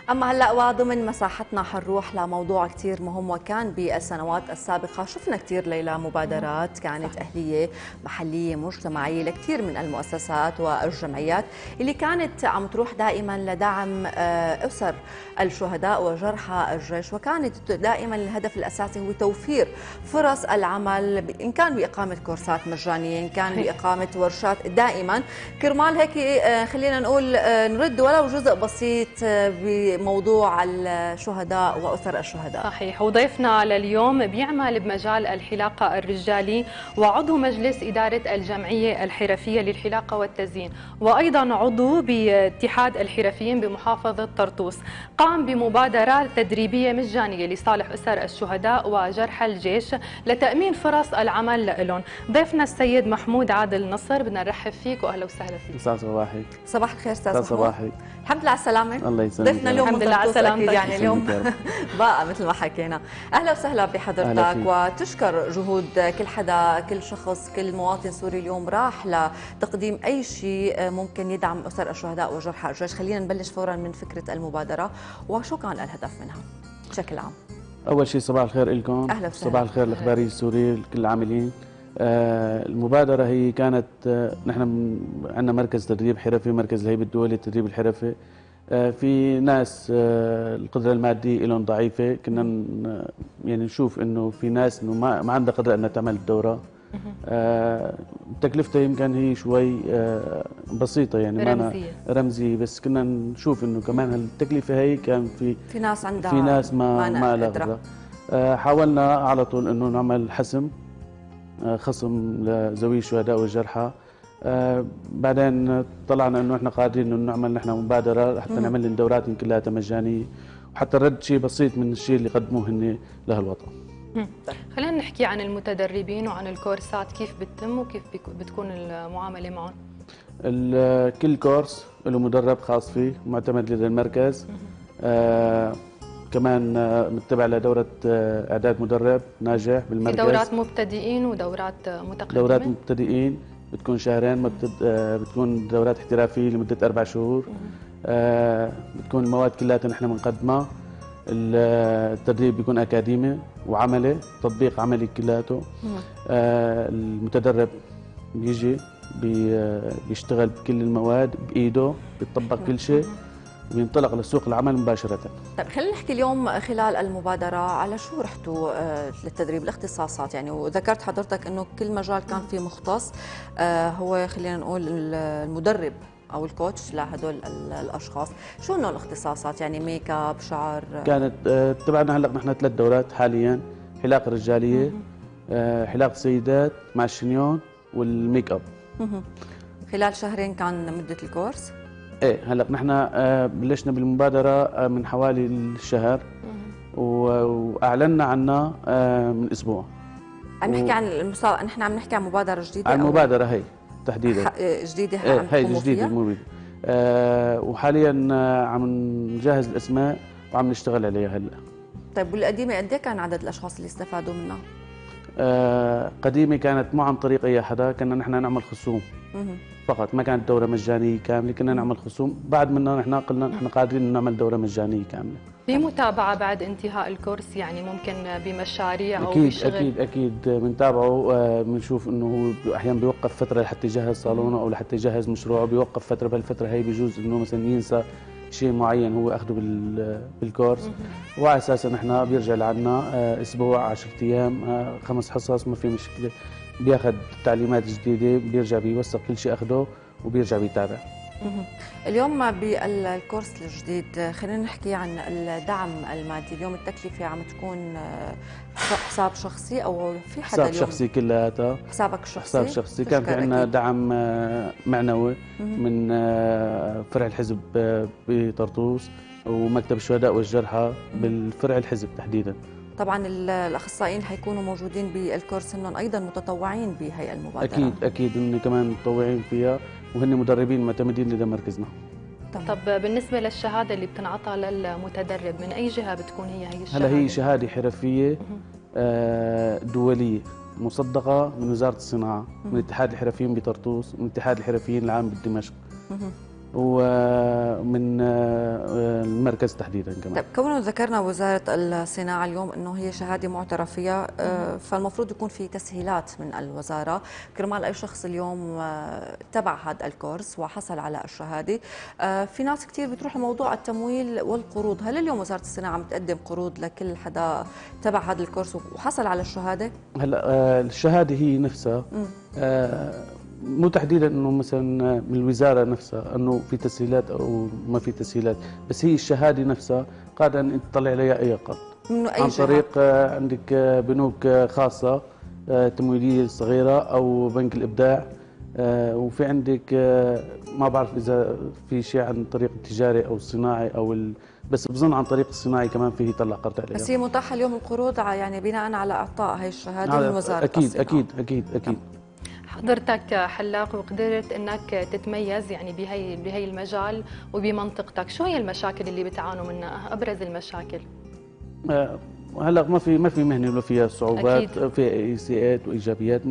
أما هلأ وضمن مساحتنا حنروح لموضوع كتير مهم، وكان بالسنوات السابقة شفنا كتير ليلى مبادرات كانت أهلية محلية مجتمعية لكثير من المؤسسات والجمعيات اللي كانت عم تروح دائما لدعم أسر الشهداء وجرحى الجيش، وكانت دائما الهدف الأساسي هو توفير فرص العمل، إن كان بإقامة كورسات مجانية، إن كان بإقامة ورشات، دائما كرمال هيك خلينا نقول نرد ولو جزء بسيط بموضوع الشهداء وأسر الشهداء. صحيح. وضيفنا لليوم بيعمل بمجال الحلاقة الرجالي وعضو مجلس إدارة الجمعية الحرفية للحلاقة والتزيين، وأيضا عضو باتحاد الحرفيين بمحافظة طرطوس. قام بمبادرة تدريبية مجانية لصالح أسر الشهداء وجرحى الجيش لتأمين فرص العمل لهم. ضيفنا السيد محمود عادل نصر، بدنا نرحب فيك وأهلا وسهلا فيك. مساء صباحك. صباح الخير استاذ محمود. صباحك. الحمد لله على السلامة. الله يسلمك. ضيفنا اليوم الحمد لله على سلامتك. يعني اليوم بقى مثل ما حكينا. اهلا وسهلا بحضرتك، وتشكر جهود كل حدا، كل شخص، كل مواطن سوري اليوم راح لتقديم اي شيء ممكن يدعم اسر الشهداء وجرحى الجيش. خلينا نبلش فورا من فكرة المبادرة وشو كان الهدف منها بشكل عام. اول شيء صباح الخير لكم. اهلا وسهلا. صباح الخير الاخباري السوري لكل العاملين. المبادرة هي كانت نحن عندنا مركز تدريب حرفي، مركز الهيئة الدولي للتدريب الحرفي. في ناس القدرة المادية لهم ضعيفة، كنا يعني نشوف انه في ناس انه ما عندها قدرة انها تعمل الدورة. تكلفتها يمكن هي شوي بسيطة، يعني رمزية. رمزية، بس كنا نشوف انه كمان التكلفة هي كان في ناس عندها، في ناس ما لها قدرة. حاولنا على طول انه نعمل خصم لذوي الشهداء والجرحى. بعدين طلعنا انه احنا قادرين انه نعمل نحن مبادره حتى نعمل لهم دورات كلها مجانيه، وحتى رد شيء بسيط من الشيء اللي قدموه هن لهالوطن. خلينا نحكي عن المتدربين وعن الكورسات، كيف بتتم وكيف بتكون المعامله معهم. كل كورس له مدرب خاص فيه معتمد لدى المركز. كمان متبع لدورة إعداد مدرب ناجح بالمركز. في دورات مبتدئين ودورات متقدمين. دورات مبتدئين بتكون شهرين، بتكون دورات احترافية لمدة 4 شهور. بتكون المواد كلها نحن بنقدمها. التدريب بيكون أكاديمي وعملي، تطبيق عملي كلاته. المتدرب بيجي بيشتغل بكل المواد بإيده، بيطبق كل شيء، وينطلق لسوق العمل مباشرة. طيب خلينا نحكي اليوم خلال المبادرة على شو رحتوا للتدريب، الاختصاصات يعني، وذكرت حضرتك انه كل مجال كان فيه مختص هو خلينا نقول المدرب او الكوتش لهدول الاشخاص. شو انه الاختصاصات يعني؟ ميك اب، شعر؟ كانت تبعنا هلا نحن 3 دورات حاليا: حلاقة رجالية، حلاقة سيدات مع الشنيون، والميك اب. خلال شهرين كان مدة الكورس؟ ايه هلا نحن بلشنا بالمبادره من حوالي الشهر، واعلنا عنها من اسبوع. عم نحكي عن المسابقه، نحن عم نحكي عن مبادره جديده؟ عن المبادره هي تحديدا جديده. هي جديده الموبيل. وحاليا عم نجهز الاسماء وعم نشتغل عليها هلا. طيب والقديمه قد ايه كان عدد الاشخاص اللي استفادوا منها؟ قديمه كانت مو عن طريق اي حدا، كنا نحن نعمل خصوم فقط، ما كانت دورة مجانية كاملة، كنا نعمل خصوم. بعد منا نحن قلنا نحن قادرين نعمل دورة مجانية كاملة. في متابعة بعد انتهاء الكورس يعني، ممكن بمشاريع أو أكيد بشغل؟ أكيد بنتابعه. بنشوف إنه هو أحيانا بيوقف فترة لحتى يجهز صالونه أو لحتى يجهز مشروعه، بيوقف فترة. بهالفترة هي بيجوز إنه مثلا ينسى شيء معين هو أخذه بالكورس، وعلى أساسا نحن بيرجع لعنا أسبوع، 10 أيام، 5 حصص، ما في مشكلة. بياخذ تعليمات جديده، بيرجع بيوثق كل شيء اخذه وبيرجع بيتابع. اليوم بالكورس الجديد خلينا نحكي عن الدعم المادي. اليوم التكلفه عم تكون حساب شخصي او في حدا؟ حساب شخصي كلياتها. حسابك الشخصي؟ حساب شخصي. كان في عندنا دعم معنوي من فرع الحزب بطرطوس ومكتب الشهداء والجرحى بالفرع الحزب تحديدا. طبعا الاخصائيين حيكونوا موجودين بالكورس، هن ايضا متطوعين بهي المبادره. اكيد هن كمان متطوعين فيها، وهن مدربين معتمدين لدى مركزنا. طب بالنسبه للشهاده اللي بتنعطى للمتدرب، من اي جهه بتكون هي الشهاده؟ هلا هي شهاده حرفيه دوليه مصدقه من وزاره الصناعه، من اتحاد الحرفيين بطرطوس، من اتحاد الحرفيين العام بدمشق. ومن المركز تحديدا كمان. طيب كونه ذكرنا وزارة الصناعة اليوم أنه هي شهادة معترف فيها، فالمفروض يكون في تسهيلات من الوزارة كرمال أي شخص اليوم تبع هذا الكورس وحصل على الشهادة. في ناس كثير بتروح لموضوع التمويل والقروض، هل اليوم وزارة الصناعة عم تقدم قروض لكل حدا تبع هذا الكورس وحصل على الشهادة؟ هلا الشهادة هي نفسها مو تحديدا انه مثلا من الوزاره نفسها انه في تسهيلات او ما في تسهيلات، بس هي الشهاده نفسها قادر ان انت تطلع عليها اي قرض عن طريق عندك بنوك خاصه تمويليه صغيره او بنك الابداع، وفي عندك ما بعرف اذا في شيء عن طريق التجاري او الصناعي او بس بظن عن طريق الصناعي كمان فيه يطلع قرض عليها. بس هي متاحه اليوم القروض يعني بناء على اعطاء هي الشهاده من وزاره الصناعه. اكيد. حضرتك حلاق وقدرت انك تتميز يعني بهي المجال وبمنطقتك، شو هي المشاكل اللي بتعانوا منها؟ ابرز المشاكل. هلا ما في مهنه ولا فيها صعوبات، في سيئات وايجابيات.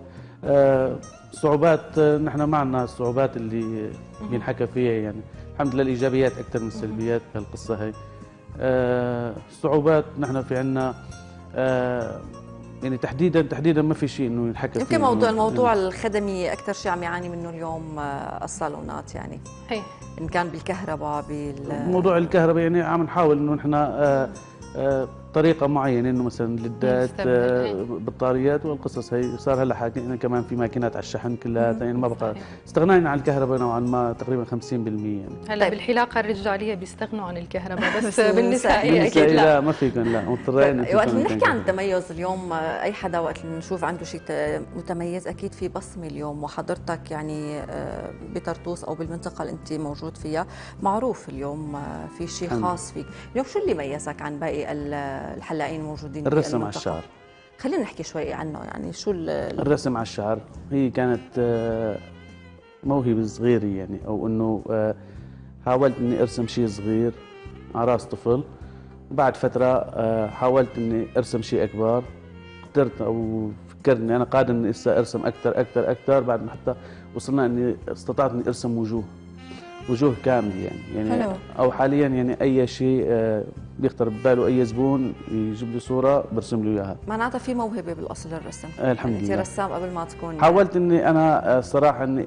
صعوبات نحن ما عندنا الصعوبات اللي بينحكى فيها، يعني الحمد لله الايجابيات اكثر من السلبيات بهالقصه هي. الصعوبات نحن في عندنا يعني تحديدا ما في شيء انه ينحكى فيه. يمكن الموضوع الخدمي اكثر شيء عم يعاني منه اليوم الصالونات، يعني ان كان بالكهرباء موضوع الكهرباء، يعني عم نحاول انه نحن طريقه معينه انه مثلا ليدات بطاريات والقصص هي صار هلا حاكينا كمان في ماكينات على الشحن كلها، يعني ما بقى استغنينا عن الكهرباء نوعا ما تقريبا 50% يعني. هلا طيب. بالحلاقه الرجاليه بيستغنوا عن الكهرباء بس بالنسائيه اكيد لا ما فيكم، لا مضطرين. وقت بنحكي عن التميز اليوم، اي حدا وقت نشوف عنده شيء متميز اكيد في بصمه اليوم، وحضرتك يعني بطرطوس او بالمنطقه اللي انت موجود فيها معروف اليوم في شيء خاص فيك. اليوم شو اللي ميزك عن باقي الحلاقين الموجودين؟ الرسم على الشعر. خلينا نحكي شوي عنه، يعني شو الرسم على الشعر. هي كانت موهبة صغيرة يعني، او انه حاولت اني ارسم شيء صغير على راس طفل، وبعد فترة حاولت اني ارسم شيء اكبر، قدرت او فكرت اني انا قادر اني ارسم اكثر بعد ما حتى وصلنا اني استطعت اني ارسم وجوه كامله يعني حلو. او حاليا يعني اي شيء بيخطر بباله اي زبون يجيب لي صوره برسم له اياها. معناتها في موهبه بالاصل الرسم. الحمد لله. انت رسام قبل ما تكون حاولت اني انا صراحه اني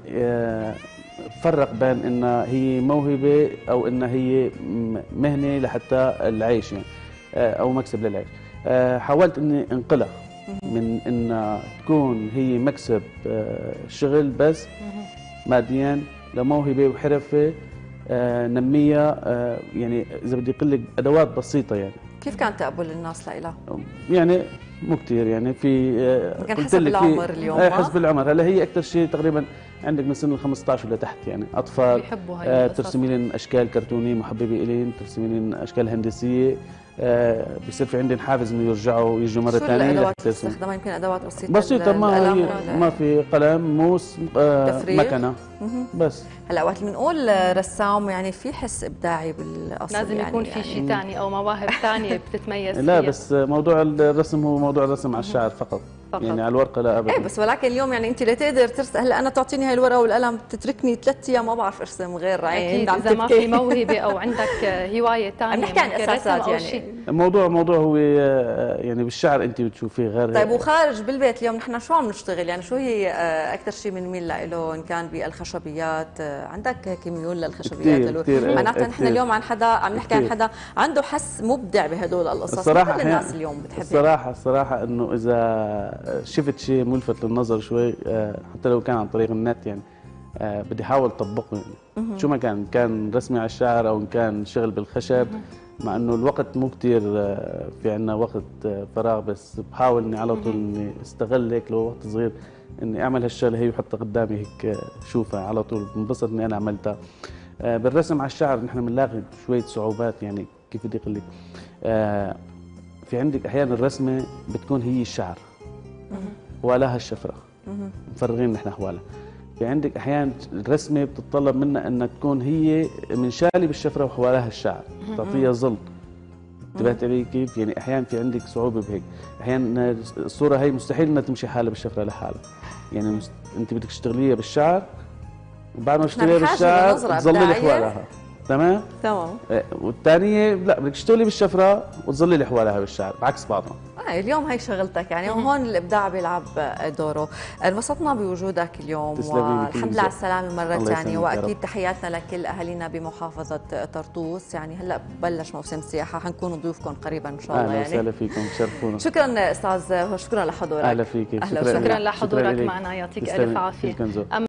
فرق بين انها هي موهبه او انها هي مهنه لحتى العيش يعني او مكسب للعيش. حاولت اني انقلها من انها تكون هي مكسب شغل بس ماديا لموهبه وحرفه نميه، يعني اذا بدي اقول لك ادوات بسيطه يعني. كيف كان تقبل الناس لها؟ يعني مو كثير يعني، في كان حسب العمر اليوم. حسب العمر. هلا هي اكثر شيء تقريبا عندك من سن ال 15 ولتحت يعني، اطفال بيحبوا هاي ترسمي لهم اشكال كرتونيه محببه الين، ترسمي لهم اشكال هندسيه، بيصير في عندهم حافز انه يجوا مره ثانيه. شو الادوات اللي بتستخدمها؟ يمكن ادوات بسيطه ما في قلم، موس، مكنه بس. هلا وقت بنقول رسام يعني في حس ابداعي بالاصل، لازم يعني يكون في شيء ثاني او مواهب ثانيه بتتميز لا فيها. بس موضوع الرسم هو موضوع الرسم على الشعر فقط. يعني على الورقه لا ابدا. ايه بس ولكن اليوم يعني انت لتقدر ترسم، هلا انا تعطيني هاي الورقه والقلم تتركني 3 ايام ما بعرف ارسم غير عين. اكيد اذا ما في موهبه او عندك هوايه ثانيه. عم نحكي عن اساسات يعني. الموضوع هو يعني بالشعر انت بتشوفيه غير. طيب وخارج بالبيت اليوم نحن شو عم نشتغل؟ يعني شو هي اكثر شيء بنميل له ان كان بالخشبيات؟ عندك هيك ميول للخشبيات؟ معناتها نحن اليوم عن حدا عم نحكي عن حدا عنده حس مبدع بهدول القصص. الصراحه كل الناس اليوم بتحب. الصراحه انه اذا شفت شيء ملفت للنظر شوي حتى لو كان عن طريق النت يعني بدي احاول اطبقه يعني. شو ما كان رسمي على الشعر او ان كان شغل بالخشب، مع انه الوقت مو كثير في عندنا وقت فراغ، بس بحاول اني على طول اني استغل هيك لو وقت صغير اني اعمل هالشغله هي وحطها قدامي هيك شوفها على طول بنبسط اني انا عملتها. بالرسم على الشعر نحن بنلاقي شويه صعوبات، يعني كيف بدي اقول لك في عندك احيانا الرسمه بتكون هي الشعر ولاها الشفره، مفرغين نحن حوالها. في عندك احيانا الرسمه بتتطلب منا انها تكون هي منشاله بالشفره وحواليها الشعر، تعطيها ظل. انتبهت علي كيف؟ يعني احيانا في عندك صعوبه بهيك، احيانا الصوره هي مستحيل انها تمشي حالها بالشفره لحالها، يعني انت بدك تشتغليها بالشعر بعد ما اشتريها بالشعر تظللي حوالها. تمام؟ تمام. والثانيه لا، بدك تشتغلي بالشفره وتظللي حوالها بالشعر، بعكس بعضهم. اليوم هي شغلتك يعني، وهون الابداع بيلعب دوره. انبسطنا بوجودك اليوم، والحمد لله على السلامه مره ثانيه، واكيد تحياتنا لكل اهالينا بمحافظه طرطوس. يعني هلا بلش موسم السياحه، حنكون ضيوفكم قريبا ان شاء الله. اهلا وسهلا فيكم، تشرفونا. شكرا استاذ، شكرا لحضورك. اهلا فيكي، شكرا لحضورك معنا، يعطيك الف عافيه.